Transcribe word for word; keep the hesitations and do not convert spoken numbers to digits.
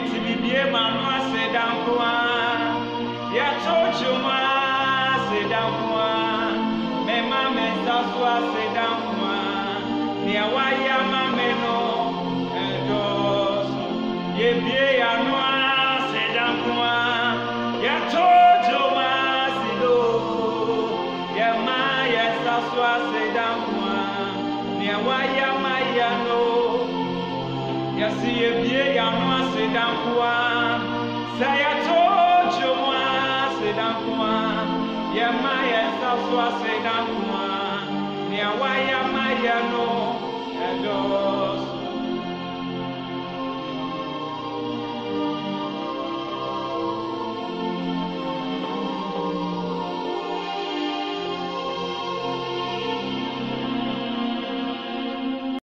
Enti bibie manu asedankwa ya chochuma asedankwa mema mesasu asedankwa ni awaya mameno endoso yebie ya no asedankwa ya chochuma asido yema yesasu asedankwa ni awaya mayano yasi yebie ya no asedankwa saya chochuma asedankwa yema yesasu asedankwa ni awaya mayano